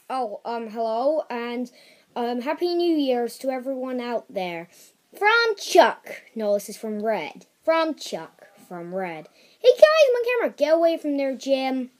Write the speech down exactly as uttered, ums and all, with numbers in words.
Oh, um, hello, and um, Happy New Year's to everyone out there. From Chuck. No, this is from Red. From Chuck. From Red. Hey guys, my camera, get away from there, Jim.